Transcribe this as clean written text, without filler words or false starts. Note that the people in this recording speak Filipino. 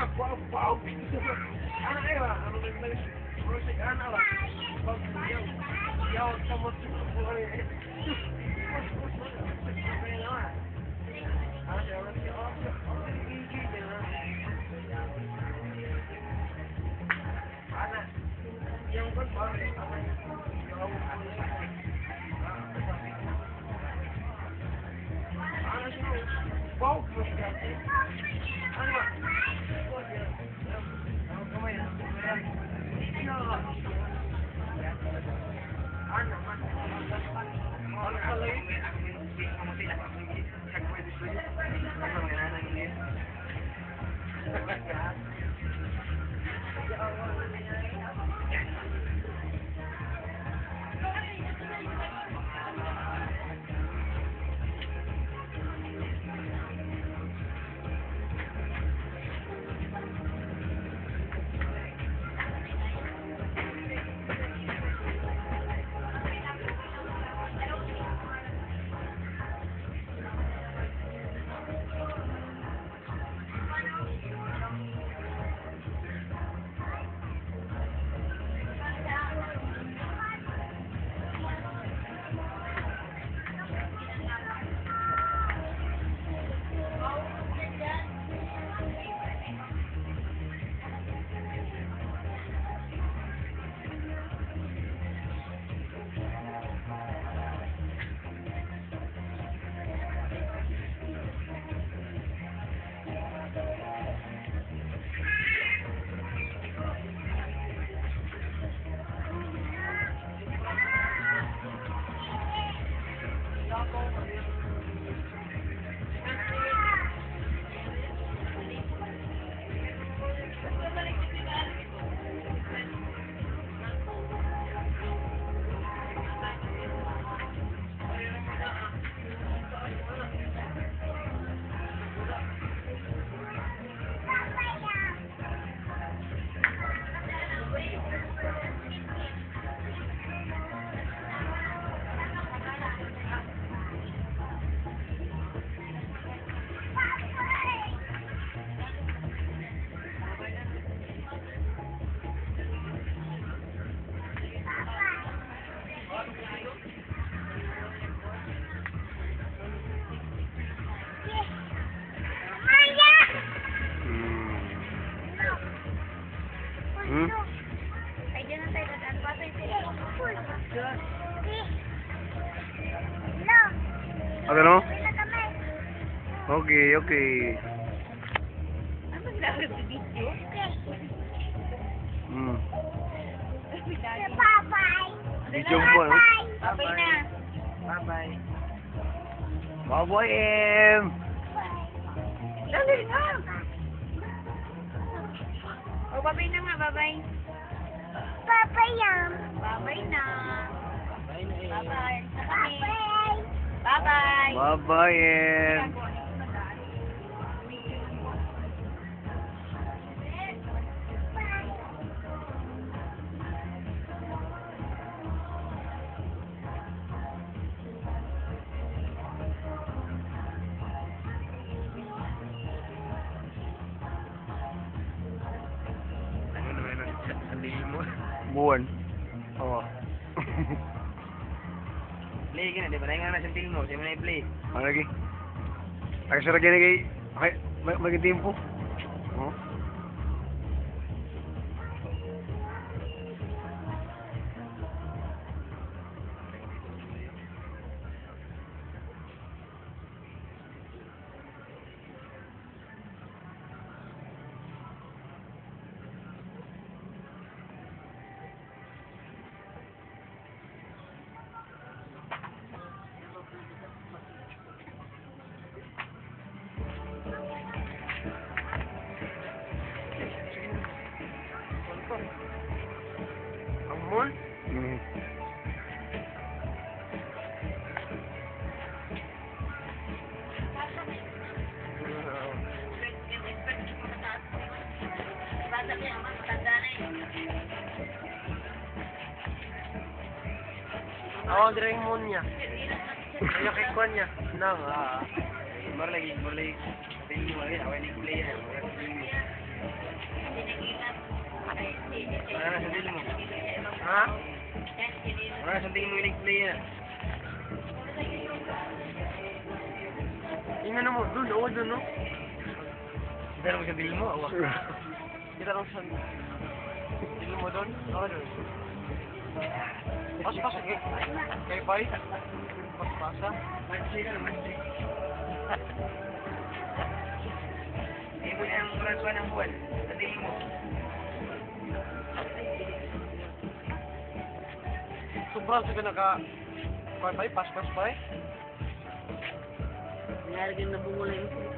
Ano? Okay, okay. Ano naglalagay sa video? Bye-bye. Video mo ano? Babay na. Bye-bye. Bye-bye, Em! Dali nga. O, babay na nga, babay. Bye-bye yan. Babay na. Babay. Bye-bye. Babay. Bye-bye, Em! Buwan. Oo. Play ka na, di ba? Nahinga na sa film mo. Di mo na i-play. Ano lagi? Ay, sarap yan lagi. Okay, may tempo. Oh. Amon? Oo, drawing mo niya. Kaya kay Kwan niya. Nang, Marlay. Pili mo rin. Away ni play yan. Ha? Wala, sa tingin mo yung play yan. Tingnan mo, dun, oo, dun, no? Kita lang sa tingin mo, awa. Kita lang sa... Tingnan mo dun? Oo, dun. Pas, okay. Okay, bye. Pas-pasa. Hindi mo na ang transfer ng buwan. Sa tingin mo. Sobrang sa naka... Bye, pas, bye. Nangyari din nabungulay mo.